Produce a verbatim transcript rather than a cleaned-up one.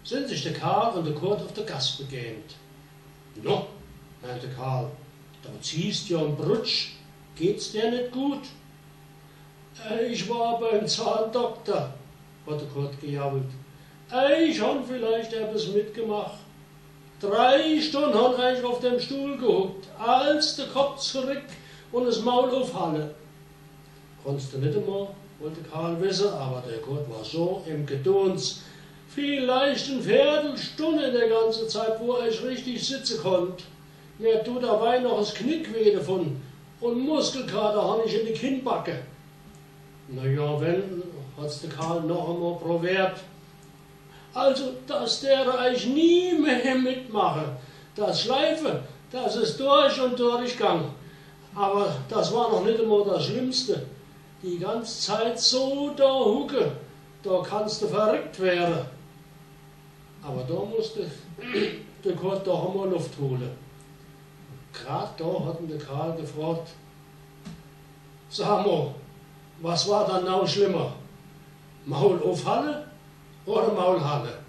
sind sich der Karl und der Kurt auf der Gasse begegnet. No, meinte Karl, da ziehst ja einen Brutsch, geht's dir nicht gut? Äh, ich war beim Zahndoktor, hat der Kurt gejabbelt. Äh, ich hab vielleicht etwas mitgemacht. Drei Stunden hat ich auf dem Stuhl gehuckt, als der Kopf zurück und das Maul aufhalle. Konntest du nicht einmal, wollte Karl wissen, aber der Kurt war so im Gedöns. Vielleicht eine Viertelstunde der ganze Zeit, wo ich richtig sitzen konnte. Mir tut dabei noch das Knick weh davon und Muskelkater habe ich in die Kinnbacke. Na ja, wenn, hat's der Karl noch einmal probiert. Also, dass der euch nie mehr mitmache. Das Schleife, das ist durch und durchgegangen. Aber das war noch nicht einmal das Schlimmste. Die ganze Zeit so da hucke, da kannst du verrückt werden. Aber da musste der Kurt doch einmal Luft holen. Gerade da hat ihn der Karl gefragt, sag mal, was war dann noch schlimmer? Maul aufhalle oder Maulhalle?